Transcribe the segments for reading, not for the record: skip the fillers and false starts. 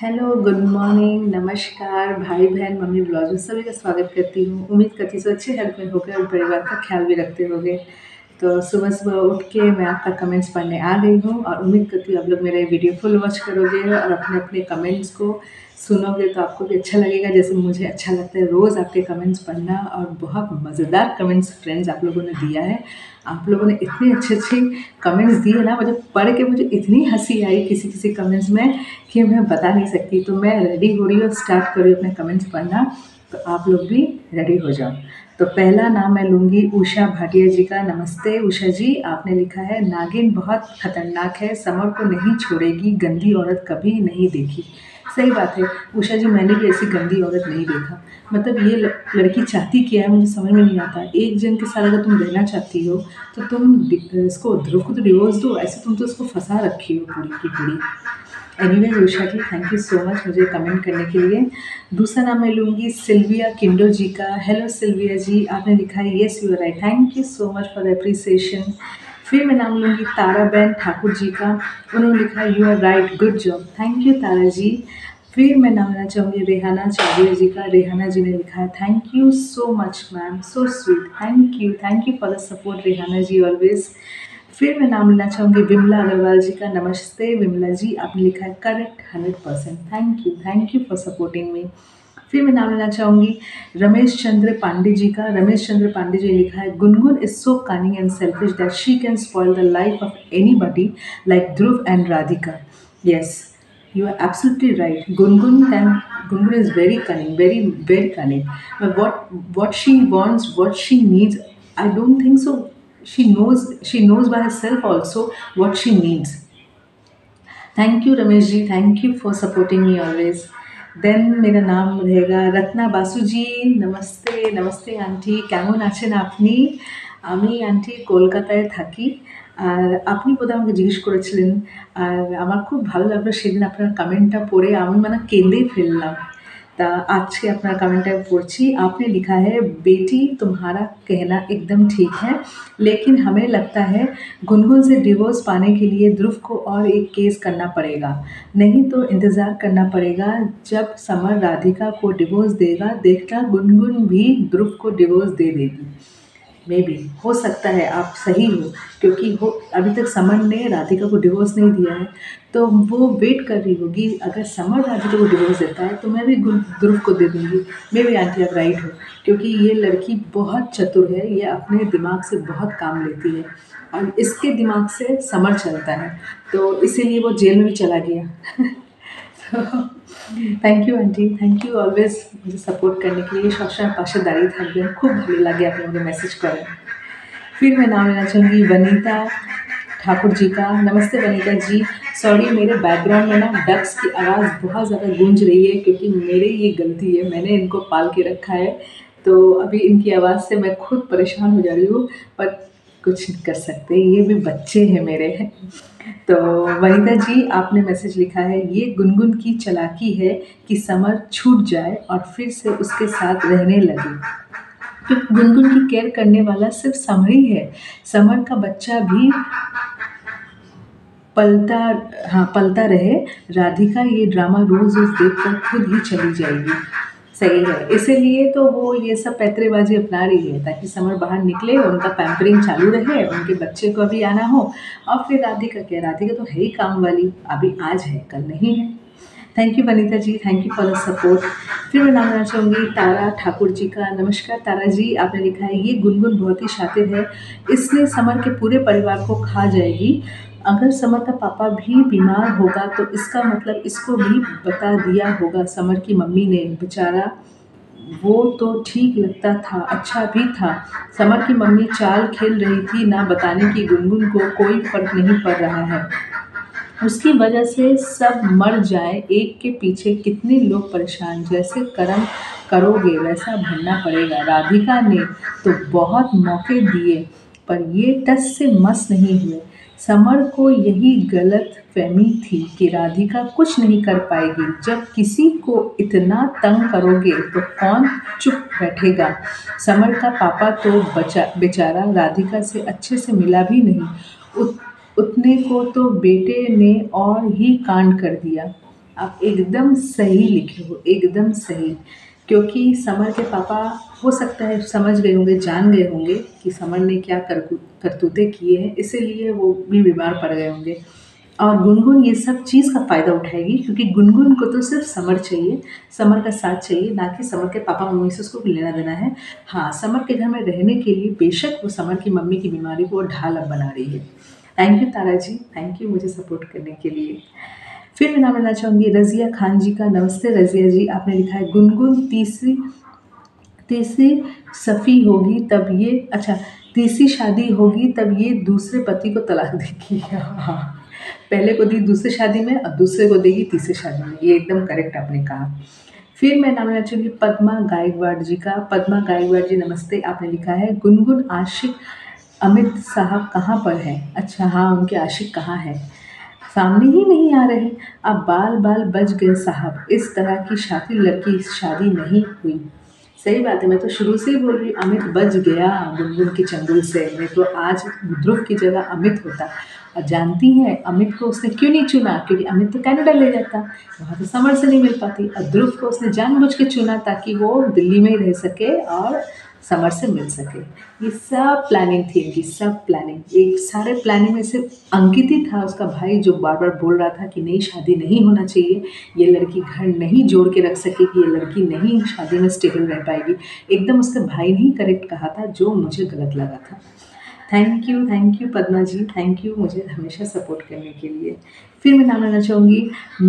Hello, good morning, नमस्कार भाई बहन, मम्मी ब्लॉग में सभी का स्वागत करती हूँ। उम्मीद करती हूँ सब अच्छे हेल्थ में होकर और परिवार का ख्याल भी रखते होंगे। तो सुबह-सुबह उठ के मैं आपका कमेंट्स पढ़ने आ गई हूँ और उम्मीद करती हूँ आप लोग मेरा ये वीडियो फुल वॉच करोगे और अपने-अपने कमेंट्स को सुनोगे तो आपको भी अच्छा लगेगा जैसे मुझे अच्छा लगता है रोज़ आपके कमेंट्स पढ़ना। और बहुत मज़ेदार कमेंट्स फ्रेंड्स आप लोगों ने दिया है। आप लोगों ने इतने अच्छे-अच्छे कमेंट्स दिए ना, मुझे पढ़ के मुझे इतनी हँसी आई किसी-किसी कमेंट्स में कि मैं बता नहीं सकती। तो मैं रेडी हो रही हूँ, स्टार्ट कर रही हूँ अपने कमेंट्स पढ़ना, तो आप लोग भी रेडी हो जाओ। तो पहला नाम मैं लूँगी उषा भाटिया जी का। नमस्ते उषा जी, आपने लिखा है नागिन बहुत खतरनाक है, समर को नहीं छोड़ेगी, गंदी औरत कभी नहीं देखी। सही बात है उषा जी, मैंने भी ऐसी गंदी औरत नहीं देखा। मतलब ये लड़की चाहती क्या है मुझे समझ में नहीं आता। एक जन के साथ अगर तुम रहना चाहती हो तो तुम इसको ध्रुव को तो डिवोर्स दो, ऐसे तुम तो उसको फंसा रखी हो पूरी की पूरी। Anyways Usha ji, thank you so much मुझे कमेंट करने के लिए। दूसरा नाम मैं लूँगी सिल्विया किंडो जी का। हेलो सिल्विया जी, आपने लिखा है yes you are right, thank you so much for the appreciation. फिर मैं नाम लूँगी ताराबेन ठाकुर जी का। उन्होंने लिखा है you are right, good job, thank you Tara ji. फिर मैं नाम लेना चाहूँगी रेहाना चौधरी जी का। रेहाना जी ने लिखा है thank you so much ma'am, so sweet, thank you for the support Rehana ji always. फिर मैं नाम लेना चाहूँगी विमला अग्रवाल जी का। नमस्ते विमला जी, आपने लिखा है correct 100%, thank you for supporting me. फिर मैं नाम लेना चाहूँगी रमेश चंद्र पांडे जी का। रमेश चंद्र पांडे जी ने लिखा है Gungun is so cunning and selfish that she can spoil the life of anybody like Dhruv and Radhika. Yes, you are absolutely right. Gungun is very cunning, very cunning. But what she wants, what she needs, I don't think so. She knows by herself also what she needs. Thank you Ramesh ji, thank you for supporting me always. Then मेरा नाम रहेगा रत्ना बासु जी। नमस्ते नमस्ते aunty, কেমন আছেন আপনি? আমি aunty কলকাতায় থাকি। আর আপনি বোধহয় আমাকে জিজ্ঞেস করেছিলেন। আর আমার খুব ভালো লাগলো সেদিন আপনার কমেন্টটা পড়ে, আমি মানে কেঁদেই ফেললাম। ता आज के अपना कमेंट है पढ़ी। आपने लिखा है बेटी तुम्हारा कहना एकदम ठीक है, लेकिन हमें लगता है गुनगुन से डिवोर्स पाने के लिए ध्रुव को और एक केस करना पड़ेगा, नहीं तो इंतज़ार करना पड़ेगा जब समर राधिका को डिवोर्स देगा, देखना गुनगुन भी ध्रुव को डिवोर्स दे देगी। मे बी हो सकता है आप सही हो, क्योंकि हो अभी तक समर ने राधिका को डिवोर्स नहीं दिया है, तो वो वेट कर रही होगी। अगर समर राधिका को डिवोर्स देता है तो मैं भी ध्रुव को दे दूँगी। मे बी आंटी आप राइट हो, क्योंकि ये लड़की बहुत चतुर है, ये अपने दिमाग से बहुत काम लेती है और इसके दिमाग से समर चलता है, तो इसीलिए वो जेल में भी चला गया। Thank you aunty, thank you always मुझे सपोर्ट करने के लिए। সবসময় পাশে দাঁড়িয়ে থাকবেন, খুব ভালো লাগে আপনি मुझे मैसेज करें। फिर मैं नाम लेना चाहूँगी वनीता ठाकुर जी का। नमस्ते वनीता जी, सॉरी मेरे बैकग्राउंड में ना डक्स की आवाज़ बहुत ज़्यादा गूंज रही है, क्योंकि मेरी ये गलती है, मैंने इनको पाल के रखा है, तो अभी इनकी आवाज़ से मैं खुद परेशान हो जा रही हूँ, पर कुछ नहीं कर सकते, ये भी बच्चे हैं मेरे। तो वनीता जी, आपने मैसेज लिखा है ये गुनगुन की चालाकी है कि समर छूट जाए और फिर से उसके साथ रहने लगे, तो गुनगुन की केयर करने वाला सिर्फ समर ही है। समर का बच्चा भी पलता पलता रहे। राधिका ये ड्रामा रोज रोज देखकर खुद ही चली जाएगी। सही है, इसीलिए तो वो ये सब पैतरेबाजी अपना रही है, ताकि समर बाहर निकले, उनका पैम्परिंग चालू रहे, उनके बच्चे को अभी आना हो। और फिर राधिका क्या, राधिका तो है ही काम वाली, अभी आज है कल नहीं है। Thank you Vanita ji, thank you for the support. फिर मैं नाम लेना चाहूँगी तारा ठाकुर जी का। नमस्कार तारा जी, आपने लिखा है ये गुनगुन बहुत ही शातिर है, इसने समर के पूरे परिवार को खा जाएगी। अगर समर का पापा भी बीमार होगा तो इसका मतलब इसको भी बता दिया होगा समर की मम्मी ने। बेचारा वो तो ठीक लगता था, अच्छा भी था। समर की मम्मी चाल खेल रही थी ना बताने की गुनगुन को कोई फर्क नहीं पड़ रहा है, उसकी वजह से सब मर जाए, एक के पीछे कितने लोग परेशान, जैसे कर्म करोगे वैसा भरना पड़ेगा। राधिका ने तो बहुत मौके दिए पर ये टस से मस नहीं हुए। समर को यही गलत फहमी थी कि राधिका कुछ नहीं कर पाएगी। जब किसी को इतना तंग करोगे तो कौन चुप बैठेगा। समर का पापा तो बेचारा राधिका से अच्छे से मिला भी नहीं, उतने को तो बेटे ने और ही कांड कर दिया। आप एकदम सही लिखे हो, एकदम सही। क्योंकि समर के पापा हो सकता है समझ गए होंगे, जान गए होंगे कि समर ने क्या करतूतें किए हैं, इसीलिए वो भी बीमार पड़ गए होंगे। और गुनगुन ये सब चीज़ का फ़ायदा उठाएगी, क्योंकि गुनगुन को तो सिर्फ समर चाहिए, समर का साथ चाहिए, ना कि समर के पापा मम्मी से उसको लेना देना है। हाँ, समर के घर में रहने के लिए बेशक वो समर की मम्मी की बीमारी को ढाल अब बना रही है। Thank you Tara ji, thank you मुझे सपोर्ट करने के लिए। फिर मैं नाम लेना चाहूँगी रज़िया खान जी का। नमस्ते रज़िया जी, आपने लिखा है गुनगुन तीसरी तीसरी सफ़ी होगी तब ये, अच्छा, तीसरी शादी होगी तब ये दूसरे पति को तलाक देगी। हाँ, पहले को दी दूसरी शादी में, अब दूसरे को देगी तीसरी शादी में, ये एकदम करेक्ट आपने कहा। फिर मैं नाम लेना चाहूँगी पद्मा गायकवाड़ जी का। पद्मा गायकवाड़ जी नमस्ते, आपने लिखा है गुनगुन आशिक अमित साहब कहाँ पर है। अच्छा हाँ, उनके आशिक कहाँ है, सामने ही नहीं आ रहे। अब बाल बाल बच गए साहब, इस तरह की शातिर लड़की शादी नहीं हुई। सही बात है, मैं तो शुरू से ही बोल रही हूँ, अमित बच गया गुनगुन के चंगुल से, नहीं तो आज ध्रुव की जगह अमित होता। और जानती हैं अमित को उसने क्यों नहीं चुना, क्योंकि अमित तो कनाडा ले जाता, वहाँ तो समर से नहीं मिल पाती। और ध्रुव को उसने जानबूझ के चुना ताकि वो दिल्ली में ही रह सके और समर से मिल सके। ये सब प्लानिंग थी इनकी, सब प्लानिंग। एक सारे प्लानिंग में सिर्फ अंकित ही था उसका भाई, जो बार बार बोल रहा था कि नहीं शादी नहीं होना चाहिए, ये लड़की घर नहीं जोड़ के रख सकेगी, ये लड़की नहीं शादी में स्टेबल रह पाएगी। एकदम उसके भाई ने ही करेक्ट कहा था, जो मुझे गलत लगा था। Thank you Padma ji, thank you मुझे हमेशा सपोर्ट करने के लिए। फिर मैं नाम लेना चाहूँगी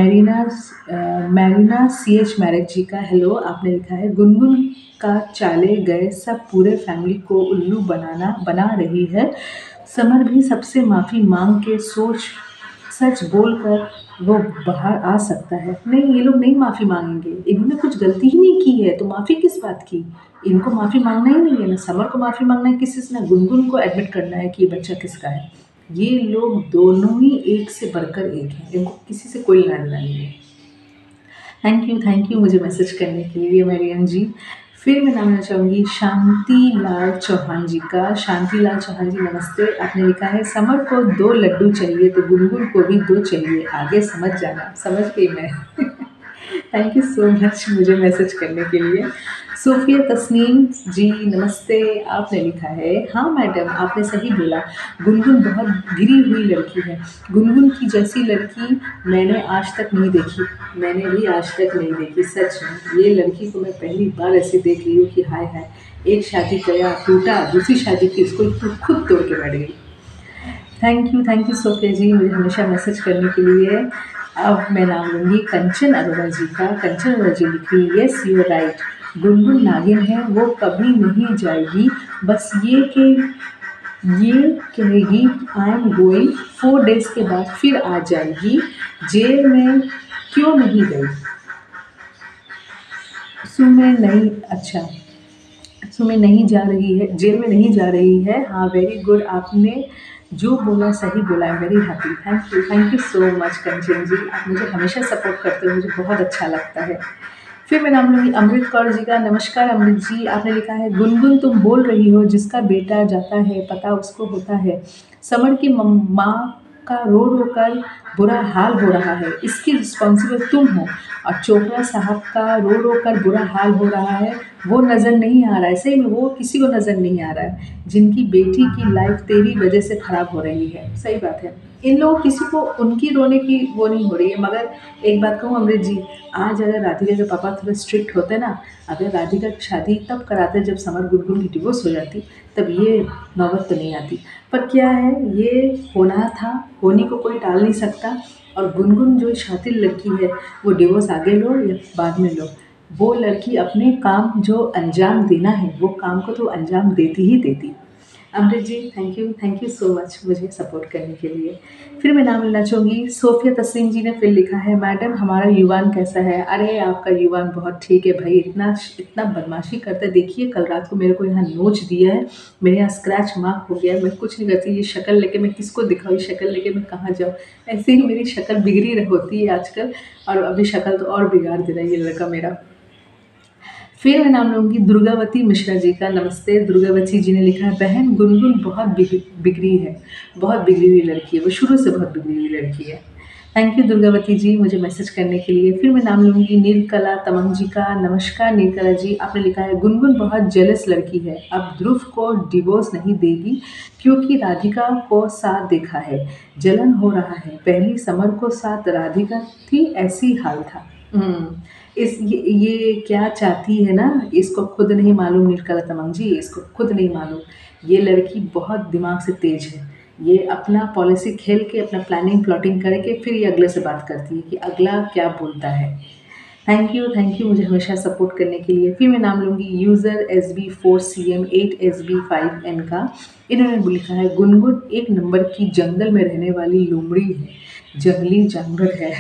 मैरिना CH मैरिक जी का। हेलो, आपने लिखा है गुनगुन का चाले गए सब पूरे फैमिली को उल्लू बना रही है। समर भी सबसे माफ़ी मांग के सच बोलकर वो बाहर आ सकता है। नहीं, ये लोग नहीं माफ़ी मांगेंगे, इन्होंने कुछ गलती ही नहीं की है तो माफ़ी किस बात की। इनको माफ़ी मांगना ही नहीं है, ना समर को माफ़ी मांगना है किसी से, ना गुनगुन को एडमिट करना है कि ये बच्चा किसका है। ये लोग दोनों ही एक से बढ़कर एक हैं, इनको किसी से कोई लेना देना नहीं है। थैंक यू मुझे मैसेज करने के लिए मैरियन जी। फिर मैं नाम लेना चाहूँगी शांति लाल चौहान जी का। शांति लाल चौहान जी नमस्ते, आपने लिखा है समर को 2 लड्डू चाहिए तो गुनगुन को भी 2 चाहिए, आगे समझ जाना। समझ गई मैं। थैंक यू सो मच मुझे मैसेज करने के लिए। सोफिया तस्नीम जी नमस्ते, आपने लिखा है हाँ मैडम, आपने सही बोला, गुनगुन बहुत गिरी हुई लड़की है। गुनगुन की जैसी लड़की मैंने आज तक नहीं देखी, मैंने भी आज तक नहीं देखी। सच में ये लड़की को मैं पहली बार ऐसे देख रही हूँ कि हाय हाय, एक शादी किया टूटा, दूसरी शादी की इसको तो खुद तोड़ के बैठ गई। थैंक यू सोफिया जी मुझे हमेशा मैसेज करने के लिए। अब मैं नाम लूँगी कंचन अरोड़ा जी का। कंचन अरोड़ा जी लिख रही है येस यू राइट, गुनगुन नागिन है, वो कभी नहीं जाएगी, बस ये कहेगी आई एम गोइंग, 4 डेज़ के बाद फिर आ जाएगी। जेल में क्यों नहीं गई, सुमे नहीं, अच्छा सुमे नहीं जा रही है, जेल में नहीं जा रही है। हाँ वेरी गुड, आपने जो बोला सही बोला, I am very happy. Thank you so much Kanchan ji, आप मुझे हमेशा सपोर्ट करते हो, मुझे बहुत अच्छा लगता है। फिर मैं नाम लूँगी अमृत कौर जी का। नमस्कार अमृत जी, आपने लिखा है गुनगुन तुम बोल रही हो जिसका बेटा जाता है पता उसको होता है, समर की माँ का रो रो कर बुरा हाल हो रहा है, इसकी रिस्पॉन्सिबल तुम हो, और चोपड़ा साहब का रो रो कर बुरा हाल हो रहा है, वो नज़र नहीं आ रहा है। सही में वो किसी को नज़र नहीं आ रहा है, जिनकी बेटी की लाइफ तेरी वजह से ख़राब हो रही है। सही बात है, इन लोगों किसी को उनकी रोने की वो नहीं हो रही है। मगर एक बात कहूँ अमृत जी, आज अगर राधिका के पापा थोड़े स्ट्रिक्ट होते ना, अगर राधिका की शादी तब कराते जब समर गुनगुन की डिवोर्स हो जाती, तब ये नौबत तो नहीं आती। पर क्या है, ये होना था, होने को कोई टाल नहीं सकता। और गुनगुन जो शातिर लड़की है, वो डिवोर्स आगे लो या बाद में लो, वो लड़की अपने काम जो अंजाम देना है वो काम को तो अंजाम देती ही देती। Amrit ji thank you so much मुझे सपोर्ट करने के लिए। फिर मैं नाम लेना चाहूँगी सोफिया तस्लीम जी ने फिर लिखा है मैडम हमारा युवान कैसा है। अरे आपका युवान बहुत ठीक है भाई, इतना बदमाशी करता है। देखिए कल रात को मेरे को यहाँ नोच दिया है, मेरे यहाँ स्क्रैच मार्क हो गया है, मैं कुछ नहीं करती। ये शक्ल लेके मैं किसको दिखाऊँ, शक्ल लेके मैं कहाँ जाऊँ। ऐसे ही मेरी शक्ल बिगड़ी होती है आजकल, और अभी शक्ल तो और बिगाड़ दे रहा है ये लड़का मेरा। फिर मैं नाम लूँगी दुर्गावती मिश्रा जी का। नमस्ते दुर्गावती जी ने लिखा है बहन गुनगुन बहुत बिगड़ी है, बहुत बिगड़ी हुई लड़की है, वो शुरू से बहुत बिगड़ी हुई लड़की है। थैंक यू दुर्गावती जी मुझे मैसेज करने के लिए। फिर मैं नाम लूँगी नीलकला तमंग जी का। नमस्कार नीलकला जी, आपने लिखा है गुनगुन बहुत जेलस लड़की है, अब ध्रुव को डिवोर्स नहीं देगी क्योंकि राधिका को साथ देखा है, जलन हो रहा है। पहली समर को साथ राधिका थी, ऐसी हाल था। इस ये क्या चाहती है ना, इसको खुद नहीं मालूम नीलकला तमंग जी, इसको खुद नहीं मालूम। ये लड़की बहुत दिमाग से तेज है। ये अपना पॉलिसी खेल के अपना प्लानिंग प्लॉटिंग करके फिर ये अगले से बात करती है कि अगला क्या बोलता है। थैंक यू मुझे हमेशा सपोर्ट करने के लिए। फिर मैं नाम लूँगी यूज़र SB4CM8SB5N का। इन्होंने लिखा है गुनगुन एक नंबर की जंगल में रहने वाली लोमड़ी है, जंगली जानवर है।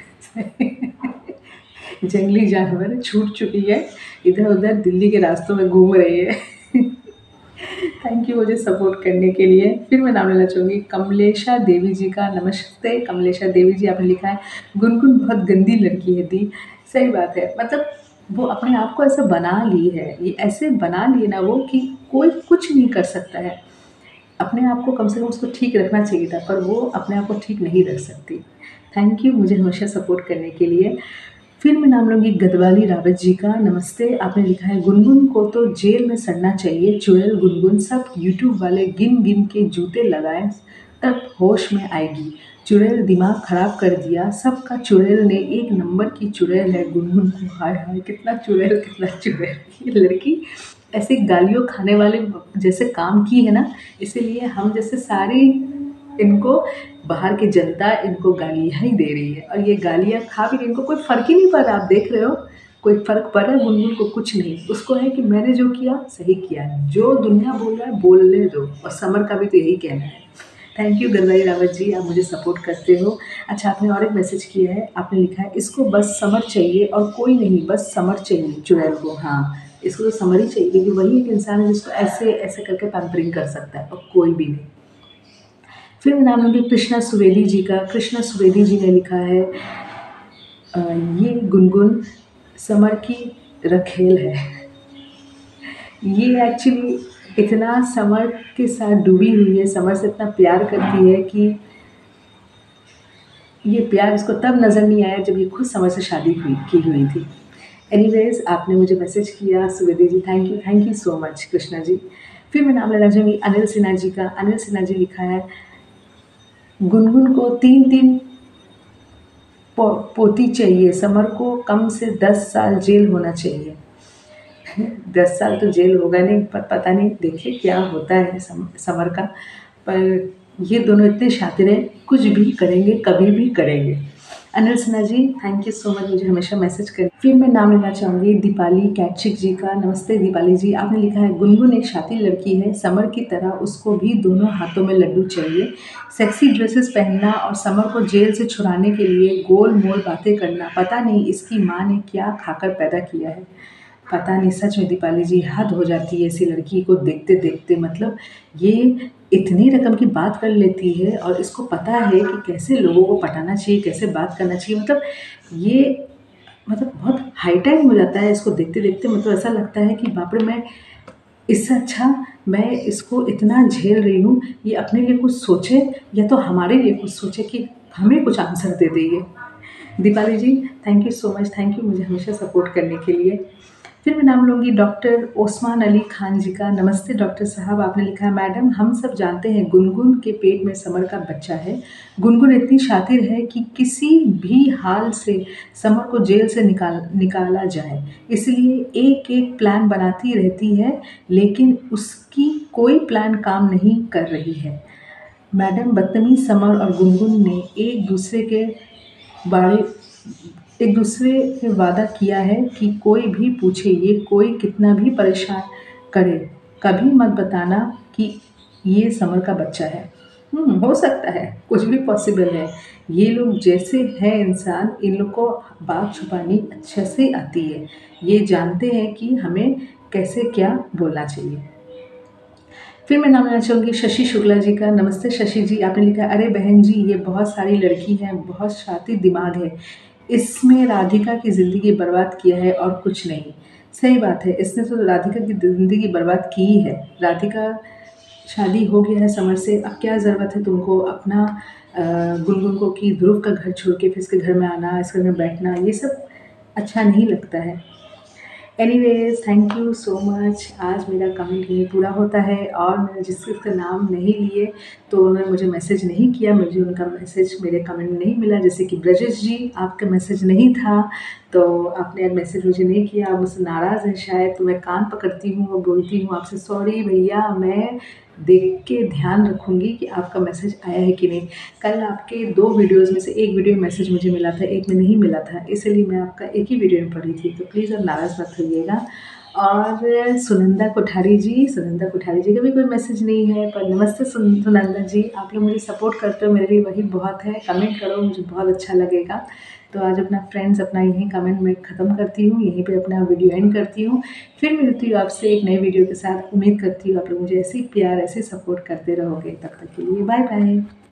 जंगली जानवर छूट चुकी है, इधर उधर दिल्ली के रास्तों में घूम रही है। थैंक यू मुझे सपोर्ट करने के लिए। फिर मैं नाम लेना चाहूँगी कमलेशा देवी जी का। नमस्ते कमलेशा देवी जी, आपने लिखा है गुनगुन बहुत गंदी लड़की है दी। सही बात है, मतलब वो अपने आप को ऐसा बना ली है, ये ऐसे बना लिए ना वो कि कोई कुछ नहीं कर सकता है। अपने आप को कम से कम उसको ठीक रखना चाहिए था, पर वो अपने आप को ठीक नहीं रख सकती। थैंक यू मुझे हमेशा सपोर्ट करने के लिए। फिर मैं नाम लूँगी गदवाली रावत जी का। नमस्ते, आपने लिखा है गुनगुन को तो जेल में सड़ना चाहिए, चुड़ैल गुनगुन सब यूट्यूब वाले गिन गिन के जूते लगाए तब होश में आएगी। चुड़ैल दिमाग खराब कर दिया सबका, चुड़ैल ने एक नंबर की चुड़ैल है गुनगुन को। हाय हाय, कितना चुड़ैल कितना चुड़ैल। ये लड़की ऐसे गालियों खाने वाले जैसे काम की है ना, इसीलिए हम जैसे सारी इनको बाहर की जनता इनको गालियाँ ही दे रही है, और ये गालियाँ खा भी इनको कोई फ़र्क ही नहीं पड़ रहा। आप देख रहे हो कोई फ़र्क पड़ रहा है गुनगुन को? कुछ नहीं। उसको है कि मैंने जो किया सही किया, जो दुनिया बोल रहा है बोलने दो। और समर का भी तो यही कहना है। थैंक यू गदवाई रावत जी, आप मुझे सपोर्ट करते हो। अच्छा, आपने और एक मैसेज किया है, आपने लिखा है इसको बस समर चाहिए और कोई नहीं, बस समर चाहिए चुड़ैल को। हाँ, इसको तो समर ही चाहिए क्योंकि वही एक इंसान है जिसको ऐसे ऐसे करके पैम्परिंग कर सकता है, और कोई भी नहीं। फिर मैं नाम लूँगी कृष्णा सुवेदी जी का। कृष्णा सुवेदी जी ने लिखा है ये गुनगुन समर की रखेल है। ये एक्चुअली इतना समर के साथ डूबी हुई है, समर से इतना प्यार करती है कि ये प्यार इसको तब नज़र नहीं आया जब ये खुद समर से शादी की हुई थी। एनीवेज़, आपने मुझे मैसेज किया Subedi ji, thank you so much Krishna ji. फिर मैं नाम लेना चाहूँगी अनिल सिन्हा जी का। अनिल सिन्हा जी लिखा है गुनगुन को 3-3 पोती चाहिए, समर को कम से 10 साल जेल होना चाहिए। 10 साल तो जेल होगा नहीं, पर पता नहीं, देखिए क्या होता है समर का। पर ये दोनों इतने शातिर हैं, कुछ भी करेंगे, कभी भी करेंगे। Anil Sinha ji, thank you so much मुझे हमेशा मैसेज कर। फिर मैं नाम लेना चाहूँगी दीपाली कैचिक जी का। नमस्ते दीपाली जी, आपने लिखा है गुनगुन एक शातिर लड़की है, समर की तरह उसको भी दोनों हाथों में लड्डू चाहिए। सेक्सी ड्रेसेस पहनना और समर को जेल से छुड़ाने के लिए गोल मोल बातें करना, पता नहीं इसकी माँ ने क्या खाकर पैदा किया है। पता नहीं, सच में दीपाली जी हद हो जाती है ऐसी लड़की को देखते देखते। मतलब ये इतनी रकम की बात कर लेती है और इसको पता है कि कैसे लोगों को पटाना चाहिए, कैसे बात करना चाहिए। मतलब ये मतलब बहुत हाई टाइम हो जाता है इसको देखते देखते। मतलब ऐसा लगता है कि बाप रे, मैं इससे अच्छा मैं इसको इतना झेल रही हूँ, ये अपने लिए कुछ सोचे या तो हमारे लिए कुछ सोचे कि हमें कुछ आंसर दे दे ये। Deepali ji, thank you so much, thank you मुझे हमेशा सपोर्ट करने के लिए। फिर मैं नाम लूँगी डॉक्टर ओस्मान अली खान जी का। नमस्ते डॉक्टर साहब, आपने लिखा है मैडम हम सब जानते हैं गुनगुन के पेट में समर का बच्चा है। गुनगुन इतनी शातिर है कि किसी भी हाल से समर को जेल से निकाला जाए, इसलिए एक एक प्लान बनाती रहती है, लेकिन उसकी कोई प्लान काम नहीं कर रही है। मैडम बदतमीज समर और गुनगुन ने बारे एक दूसरे से वादा किया है कि कोई भी पूछे, ये कोई कितना भी परेशान करे, कभी मत बताना कि ये समर का बच्चा है। हो सकता है, कुछ भी पॉसिबल है। ये लोग जैसे हैं इंसान, इन लोग को बात छुपानी अच्छे से आती है। ये जानते हैं कि हमें कैसे क्या बोलना चाहिए। फिर मैं नाम लेना चाहूँगी शशि शुक्ला जी का। नमस्ते शशि जी, आपने लिखा अरे बहन जी ये बहुत सारी लड़की हैं, बहुत शातिर दिमाग है, इसमें राधिका की ज़िंदगी बर्बाद किया है और कुछ नहीं। सही बात है, इसने तो राधिका की ज़िंदगी बर्बाद की ही है। राधिका शादी हो गया है समर से, अब क्या ज़रूरत है तुमको अपना गुनगुन को कि ध्रुव का घर छोड़ के फिर इसके घर में आना, इसके घर में बैठना, ये सब अच्छा नहीं लगता है। Anyways thank you so much. आज मेरा कमेंट यहीं पूरा होता है और मैंने जिसका नाम नहीं लिए तो उन्होंने मुझे मैसेज नहीं किया, मुझे उनका मैसेज मेरे कमेंट में नहीं मिला। जैसे कि ब्रजेश जी, आपका मैसेज नहीं था तो आपने मैसेज मुझे नहीं किया, आप मुझसे नाराज़ हैं शायद, तो मैं कान पकड़ती हूँ और बोलती हूँ आपसे सॉरी भैया, मैं देख के ध्यान रखूँगी कि आपका मैसेज आया है कि नहीं। कल आपके 2 वीडियोज़ में से 1 वीडियो में मैसेज मुझे मिला था, एक में नहीं मिला था, इसीलिए मैं आपका एक ही वीडियो में पढ़ी थी, तो प्लीज़ आप नाराज़ मत होइएगा। और सुनंदा कोठारी जी का भी कोई मैसेज नहीं है, पर नमस्ते सुनंदा जी, आप लोग मुझे सपोर्ट करते हो, मेरे लिए वही बहुत है। कमेंट करो, मुझे बहुत अच्छा लगेगा। तो आज अपना फ्रेंड्स अपना यहीं कमेंट में ख़त्म करती हूँ, यहीं पे अपना वीडियो एंड करती हूँ। फिर मिलती हूँ आपसे एक नए वीडियो के साथ। उम्मीद करती हूँ आप लोग मुझे ऐसे ही प्यार, ऐसे सपोर्ट करते रहोगे। तब तक के लिए बाय बाय।